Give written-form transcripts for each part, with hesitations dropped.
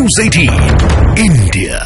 News 18 India।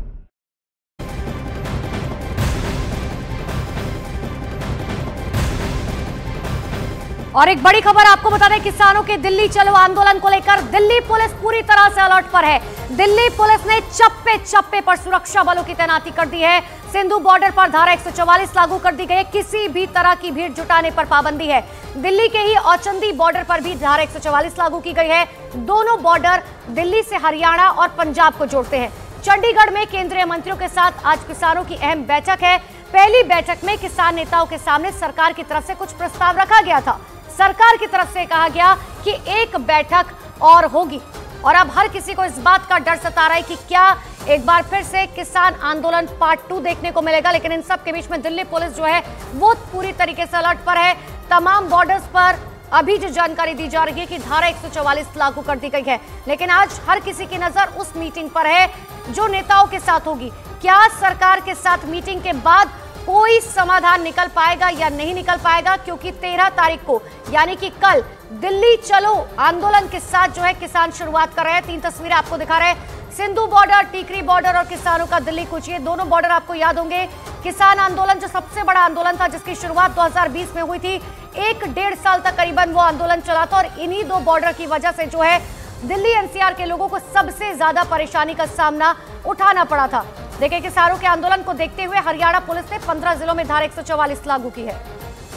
और एक बड़ी खबर आपको बता दें, किसानों के दिल्ली चलो आंदोलन को लेकर दिल्ली पुलिस पूरी तरह से अलर्ट पर है। दिल्ली पुलिस ने चप्पे चप्पे पर सुरक्षा बलों की तैनाती कर दी है। सिंधु बॉर्डर पर धारा 144 लागू कर दी गई है। किसी भी तरह की भीड़ जुटाने पर पाबंदी है। दिल्ली के ही औचंदी बॉर्डर पर भी धारा 144 लागू की गई है। दोनों बॉर्डर दिल्ली से हरियाणा और पंजाब को जोड़ते हैं। चंडीगढ़ में केंद्रीय मंत्रियों के साथ आज किसानों की अहम बैठक है। पहली बैठक में किसान नेताओं के सामने सरकार की तरफ से कुछ प्रस्ताव रखा गया था। सरकार की तरफ से कहा गया कि एक बैठक और होगी, और अब हर किसी को इस बात का डर सता रहा है कि क्या एक बार फिर से किसान आंदोलन पार्ट 2 देखने को मिलेगा। लेकिन इन सब के बीच में दिल्ली पुलिस जो है वो पूरी तरीके से अलर्ट पर है। तमाम बॉर्डर्स पर अभी जो जानकारी दी जा रही है कि धारा 144 लागू कर दी गई है, लेकिन आज हर किसी की नजर उस मीटिंग पर है जो नेताओं के साथ होगी। क्या सरकार के साथ मीटिंग के बाद कोई समाधान निकल पाएगा या नहीं निकल पाएगा, क्योंकि 13 तारीख को यानी कि कल दिल्ली चलो आंदोलन के साथ जो है किसान शुरुआत कर रहे हैं। 3 तस्वीरें आपको दिखा रहे हैं, सिंधु बॉर्डर, टीकरी बॉर्डर और किसानों का दिल्ली कूच। ये दोनों बॉर्डर आपको याद होंगे। किसान आंदोलन जो सबसे बड़ा आंदोलन था, जिसकी शुरुआत 2020 में हुई थी, 1-1.5 साल तक करीबन वो आंदोलन चला था। और इन्हीं 2 बॉर्डर की वजह से जो है दिल्ली एनसीआर के लोगों को सबसे ज्यादा परेशानी का सामना उठाना पड़ा था। देखिए, किसानों के आंदोलन को देखते हुए हरियाणा पुलिस ने 15 जिलों में धारा 144 लागू की है।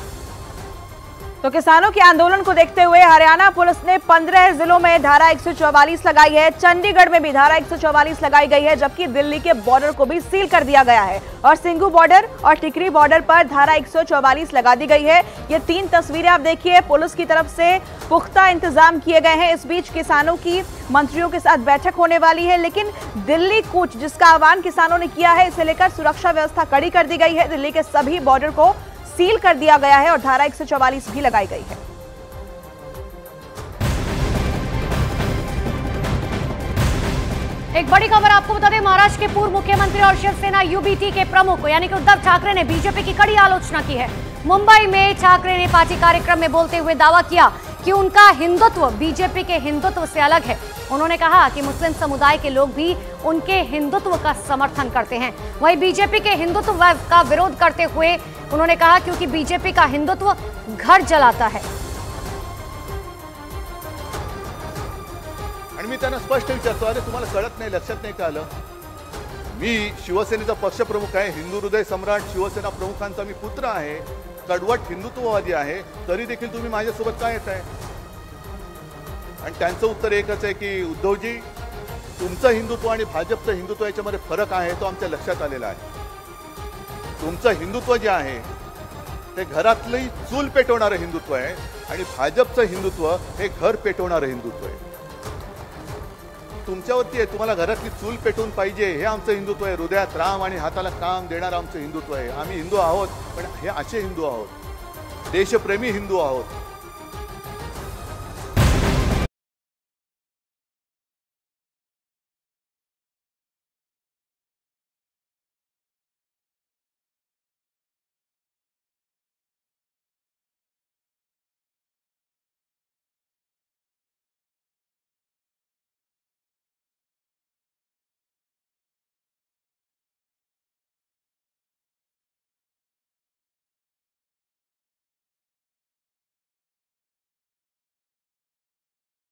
तो किसानों के आंदोलन को देखते हुए हरियाणा पुलिस ने 15 जिलों में धारा 144 लगाई है। चंडीगढ़ में भी धारा 144 लगाई गई है, जबकि दिल्ली के बॉर्डर को भी सील कर दिया गया है और सिंघू बॉर्डर और टिकरी बॉर्डर पर धारा 144 लगा दी गई है। ये 3 तस्वीरें आप देखिए, पुलिस की तरफ से पुख्ता इंतजाम किए गए हैं। इस बीच किसानों की मंत्रियों के साथ बैठक होने वाली है, लेकिन दिल्ली कूच जिसका आह्वान किसानों ने किया है, इसे लेकर सुरक्षा व्यवस्था कड़ी कर दी गई है। दिल्ली के सभी बॉर्डर को सील कर दिया गया है और धारा 144 भी लगाई गई है। एक बड़ी खबर आपको बता दें, महाराष्ट्र के पूर्व मुख्यमंत्री और शिवसेना यूबीटी के प्रमुख यानी कि उद्धव ठाकरे ने बीजेपी की कड़ी आलोचना की है। मुंबई में ठाकरे ने पार्टी कार्यक्रम में बोलते हुए दावा किया कि उनका हिंदुत्व बीजेपी के हिंदुत्व से अलग है। उन्होंने कहा कि मुस्लिम समुदाय के लोग भी उनके हिंदुत्व का समर्थन करते हैं। वहीं बीजेपी के हिंदुत्व का विरोध करते हुए उन्होंने कहा क्योंकि बीजेपी का हिंदुत्व घर जलाता है। आणि मी त्यांना स्पष्ट विचारतो, अरे तुम्हाला कळत नाही, लक्षात नाही का आलं? मी शिवसेनेचा पक्षप्रमुख आहे, हिंदू हृदय सम्राट शिवसेना प्रमुखांचा मी पुत्र आहे, कडवट हिंदुत्ववादी आहे, तरी देखील तुम्ही माझ्यासोबत काय येताय? आणि त्यांचं उत्तर एकच आहे की उद्धवजी, तुमचं हिंदुत्व आणि भाजपचं हिंदुत्व याच्यामध्ये फरक आहे, तो आमच्या लक्षात आलेला आहे। तुमचं हिंदुत्व जे आहे ते घरातली चूल पेटवणारं हिंदुत्व आहे आणि भाजपचं हिंदुत्व हे घर पेटवणारं हिंदुत्व आहे। तुमच्यावरती आहे, तुम्हाला घरातली चूल पेटवून पाहिजे, हे आमचं हिंदुत्व आहे। हृदयात राम आणि हाताला काम देणारं आमचं हिंदुत्व आहे। आम्ही हिंदू आहोत, पण हे असे हिंदू आहोत, देशप्रेमी हिंदू आहोत।